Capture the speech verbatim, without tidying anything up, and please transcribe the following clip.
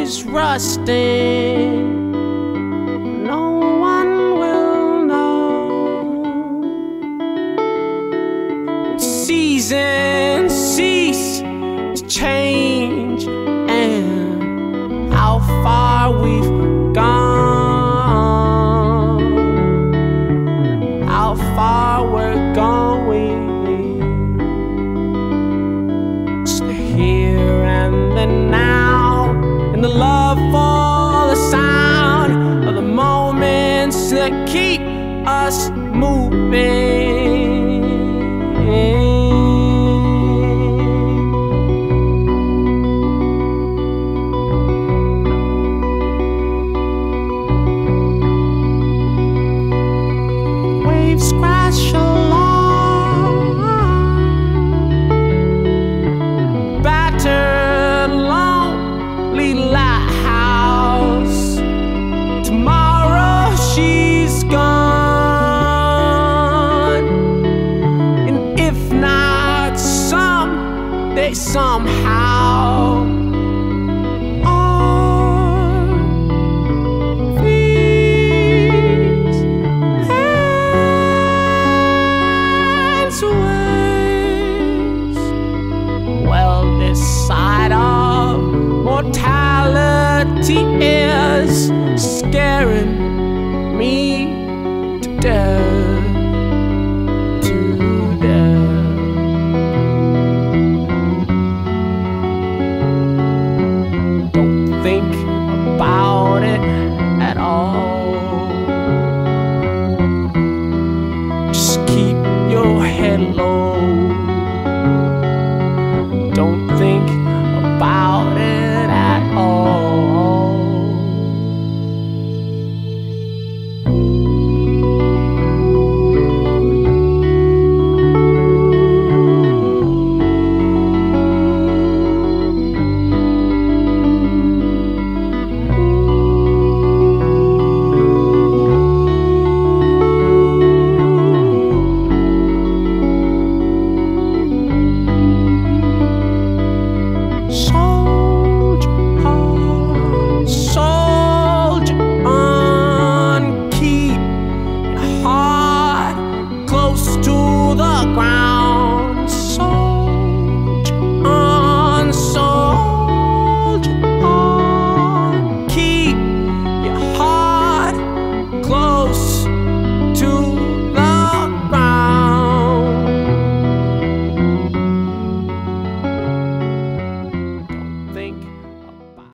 is rusting. No one will know. Seasons cease to change, and how far we've gone, how far we're going. Just the here and the now, and the love for the sound of the moments that keep us moving. Waves crash along, battered, lonely lighthouse. Tomorrow she's gone, and if not someday, somehow